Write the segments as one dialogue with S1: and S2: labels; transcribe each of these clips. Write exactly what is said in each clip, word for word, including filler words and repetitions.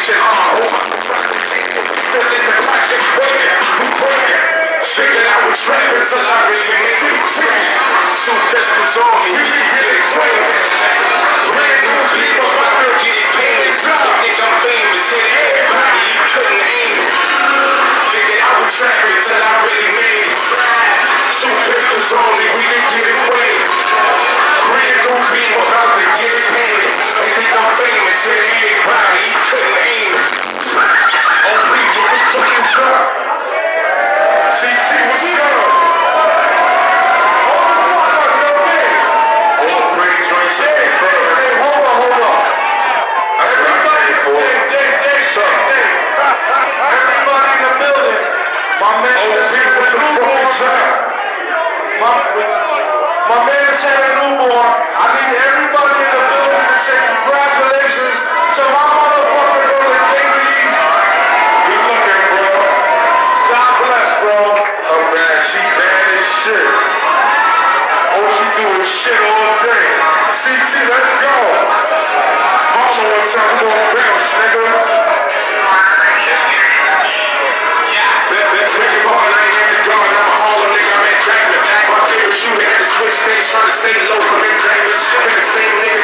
S1: shit hard. Still in the project, waiting, waiting. Figured I would trap until I really made it trap. Two pistols on me, we can get it trained. Brand new clean up, I heard get it paid. Think I'm famous, hit everybody, you couldn't aim it. Figured I would trap until I really made it trap. Two pistols on me, we can get it paid. Brand new clean up, I heard get it paid. They think I'm famous, hit everybody, you couldn't aim it. Oh, please, get this fucking truck. C C, what's good?
S2: My man said a newborn. I need everybody in the building to say congratulations to my motherfucker on the K B.
S1: Good looking, bro.
S2: God bless, bro.
S1: Oh man, she bad as shit. All she do is shit all day. C T, let's go. Mama one time, we gon' bounce, nigga. That that tricky part, I ain't in the gun. I'm a Harlem nigga, I'm in Jackman. My favorite shooter had to switch stage, trying to stay low. I'm in Jackman, shit in the same nigga.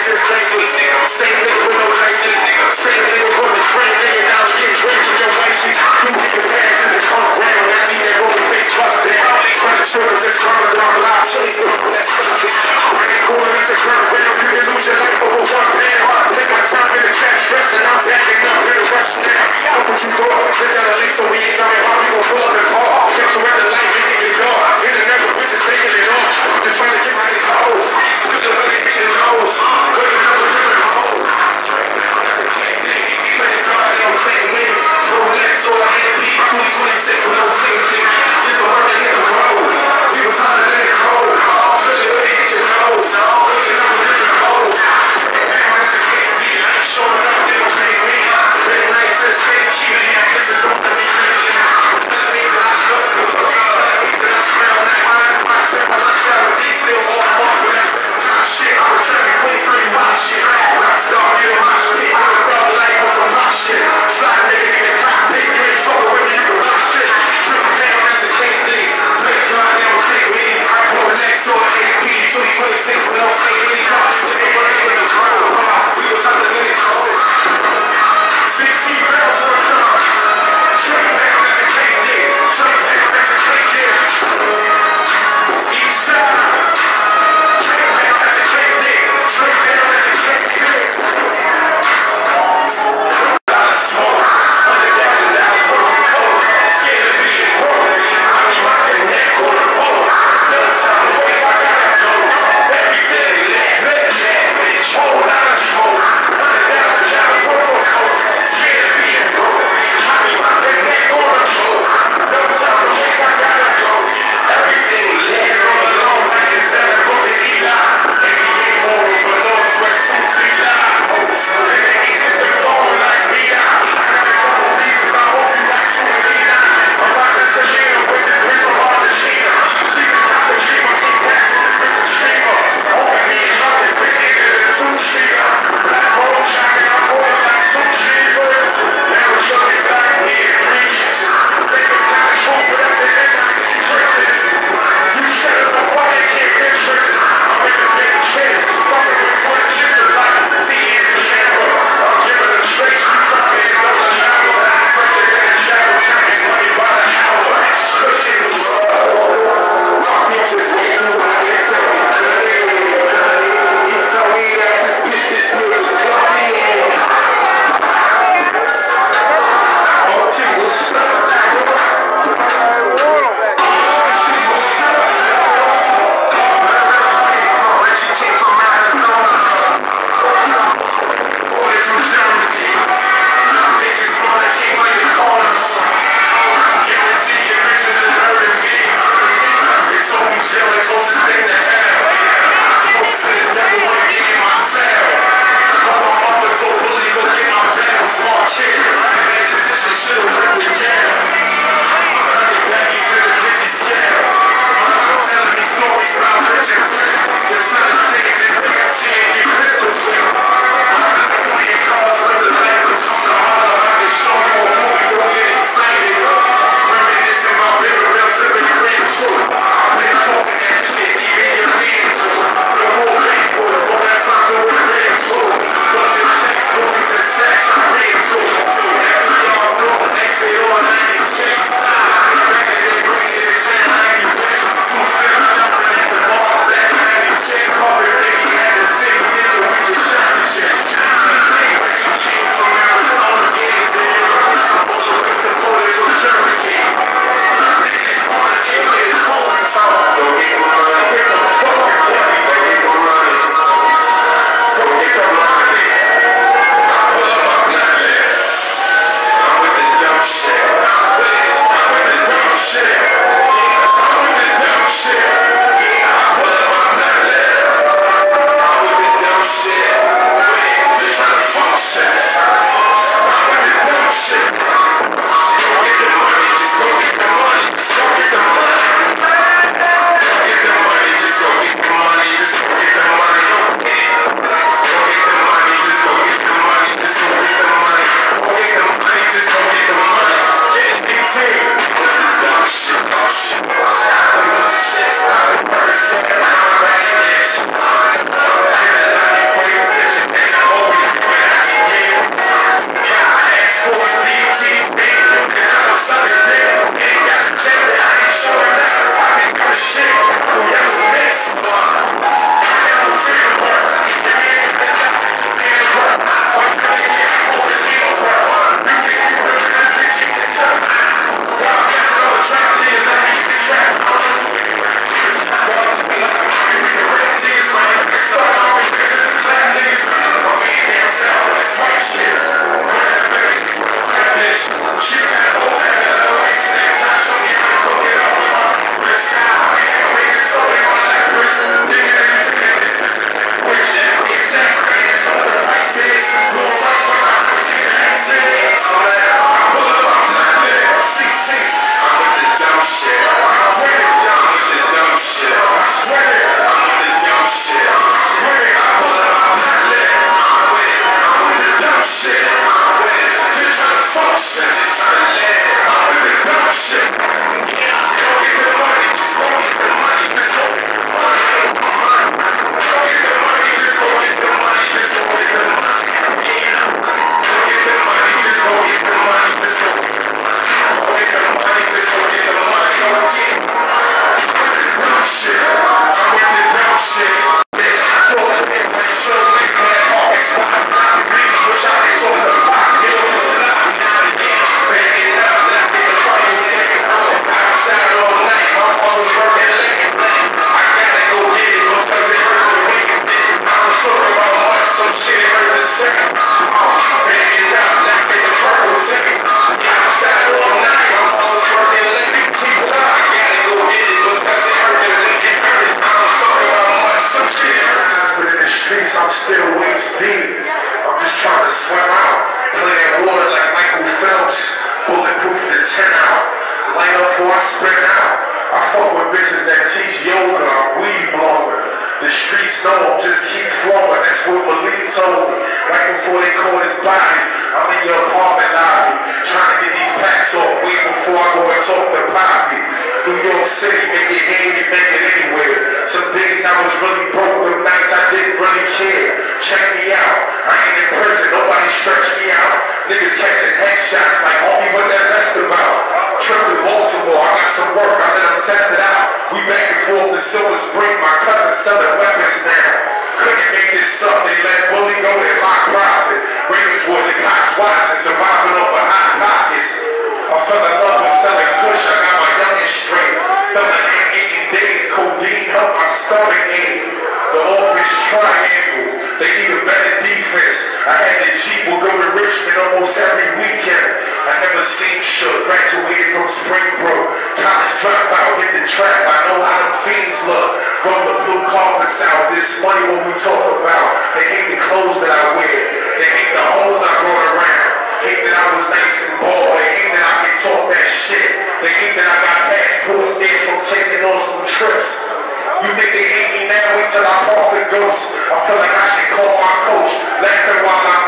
S1: before I spin out. I fuck with bitches that teach yoga, I'm weed blowing. The streets know, just keep flowing, that's what Malik told me. Right before they caught his body, I'm in your apartment lobby, trying to get these packs off way before I go and talk to Poppy. New York City, make it handy, make it anywhere. Some days I was really broke, them nights I didn't really care. Check me out, I ain't in prison, nobody stretch me out. Niggas catching headshots like, homie, what that vest about? Trip to Baltimore, I got some work, I let them test it out. We back and forth to Silver Spring, my cousin selling weapons now. Couldn't make this up, they let Bully go in my profit. Ravenswood, the cops watching, surviving over hot pockets. I fell in love with selling push, I got my youngest straight. Fell in eighteen days, codeine helped my stomach ache. The office triangle, they need a better defense. I had the Jeep, we'll go to Richmond almost every weekend. I never seen shook, graduated from Springbrook. College dropout, hit the trap, I know how them fiends look. Roll the blue carpets out, this money what we talk about. They hate the clothes that I wear, they hate the hoes I brought around. Hate that I was nice and bald, they hate that I can talk that shit. They hate that I got passports there from taking on some trips. You think they hate me now? Wait till I park the ghost. I feel like I should call my coach, laughing while I'm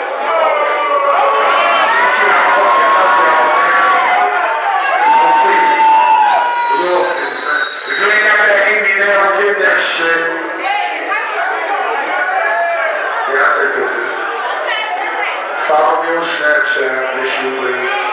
S1: that shit. Yeah, I take pictures. Follow me on Snapchat, Miss Julie.